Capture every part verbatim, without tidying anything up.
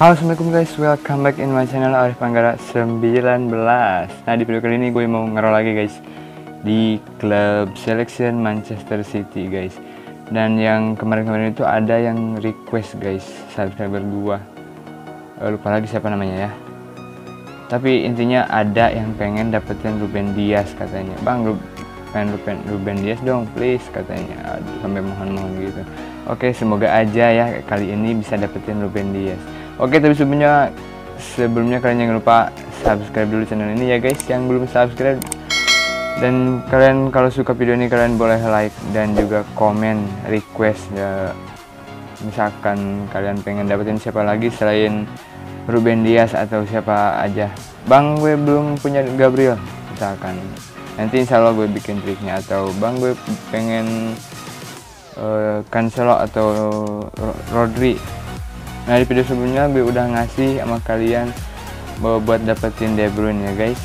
Halo, assalamualaikum guys, welcome back in my channel Arif Anggara sembilan belas. Nah, di video kali ini gue mau ngerol lagi guys di klub selection Manchester City guys. Dan yang kemarin-kemarin itu ada yang request guys, subscriber gua, eh, lupa lagi siapa namanya ya. Tapi intinya ada yang pengen dapetin Ruben Dias katanya. Bang, Ru pengen Ruben, Ruben Dias dong please katanya. Aduh, sampai mohon-mohon gitu. Oke, semoga aja ya kali ini bisa dapetin Ruben Dias. Oke, tapi sebelumnya sebelumnya kalian jangan lupa subscribe dulu channel ini ya guys, yang belum subscribe. Dan kalian kalau suka video ini kalian boleh like dan juga komen request ya. Misalkan kalian pengen dapetin siapa lagi selain Ruben Dias atau siapa aja. Bang, gue belum punya Gabriel misalkan. Nanti insya Allah gue bikin triknya. Atau bang, gue pengen uh, Cancelo atau Rodri. Nah, di video sebelumnya gue udah ngasih sama kalian bahwa buat dapetin De Bruyne ya guys.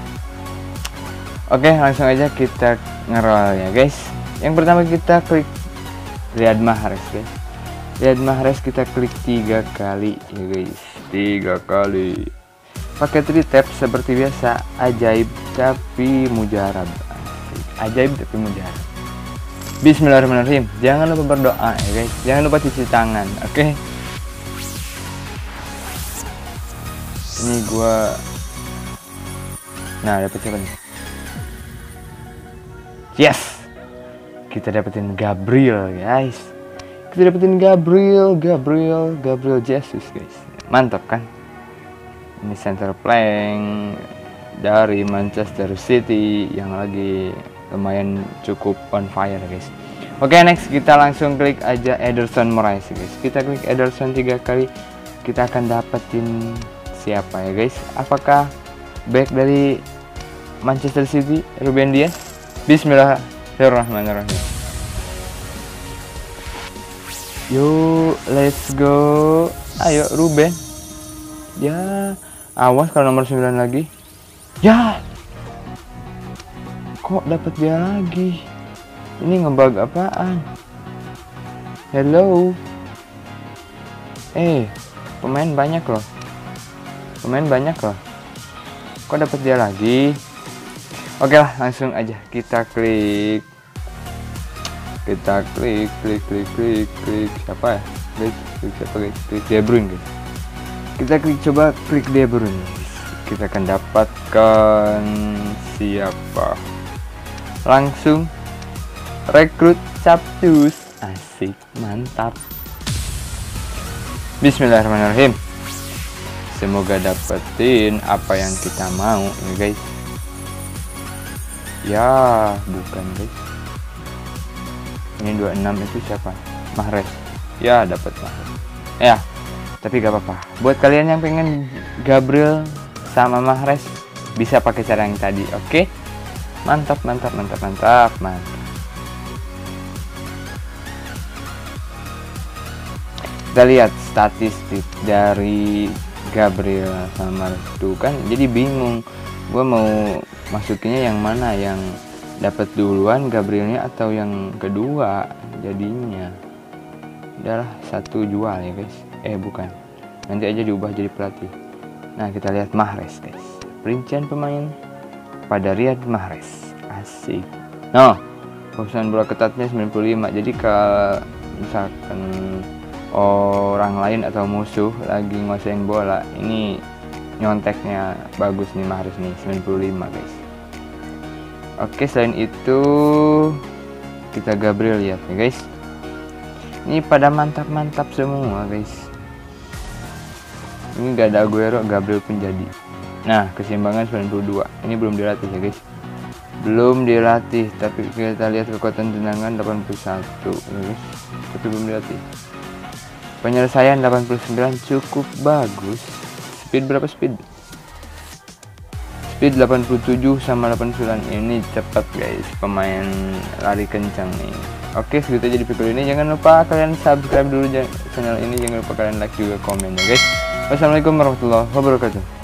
Oke, langsung aja kita ngerol ya guys. Yang pertama kita klik Riyad Mahrez guys. Riyad Mahrez kita klik tiga kali ya guys. Tiga kali. Pakai three tap seperti biasa. Ajaib tapi mujarab. Ajaib tapi mujarab. Bismillahirrahmanirrahim. Jangan lupa berdoa ya guys. Jangan lupa cuci tangan. Oke. Ini gua nah dapet siapa nih? Yes, kita dapetin Gabriel guys. Kita dapetin Gabriel, Gabriel, Gabriel Jesus guys. Mantap kan? Ini center plank dari Manchester City yang lagi lumayan cukup on fire guys. Oke, next kita langsung klik aja Ederson Moraes guys. Kita klik Ederson tiga kali, kita akan dapetin siapa ya guys? Apakah back dari Manchester City Ruben Dias? Bismillahirrahmanirrahim. Yuk, let's go. Ayo Ruben. Ya, awas kalau nomor sembilan lagi. Ya. Kok dapat dia lagi? Ini ngebug apaan? Hello. Eh, pemain banyak loh. Pemain banyak loh. Kok dapat dia lagi? Oke lah, langsung aja kita klik. Kita klik, klik, klik, klik, klik. Siapa ya? Klik, klik siapa guys? Klik De Bruyne guys. Kita klik, coba klik De Bruyne. Kita akan dapatkan siapa? Langsung rekrut Sabtus. Asik, mantap. Bismillahirrahmanirrahim. Semoga dapetin apa yang kita mau ya guys. Ya, bukan guys. Ini dua puluh enam itu siapa? Mahrez. Ya, dapat Mahrez. Ya, tapi gak apa-apa. Buat kalian yang pengen Gabriel sama Mahrez bisa pakai cara yang tadi, oke? Mantap, mantap, mantap, mantap, mantap. Kita lihat statistik dari Gabriel sama Mahrez tuh kan, jadi bingung gue mau masukinnya yang mana, yang dapat duluan Gabrielnya atau yang kedua. Jadinya adalah satu jual ya guys, eh bukan, nanti aja diubah jadi pelatih. Nah, kita lihat Mahrez guys, perincian pemain pada Riyad Mahrez. Asik. Nah, perusahaan bola ketatnya sembilan puluh lima. Jadi kalau misalkan orang lain atau musuh lagi nguasain bola, ini nyonteknya bagus nih Mahrez nih, sembilan puluh lima guys. Oke, selain itu kita Gabriel lihat ya guys. Ini pada mantap-mantap semua guys. Ini gak ada Aguero, Gabriel pun jadi. Nah, keseimbangan sembilan puluh dua. Ini belum dilatih ya guys. Belum dilatih, tapi kita lihat kekuatan tendangan delapan puluh satu ya guys. Tapi belum dilatih. Penyelesaian delapan puluh sembilan, cukup bagus. Speed berapa speed? Speed delapan puluh tujuh sama delapan puluh sembilan. Ini cepat guys, pemain lari kencang nih. Oke, segitu aja di video ini. Jangan lupa kalian subscribe dulu channel ini. Jangan lupa kalian like juga komen ya guys. Wassalamualaikum warahmatullahi wabarakatuh.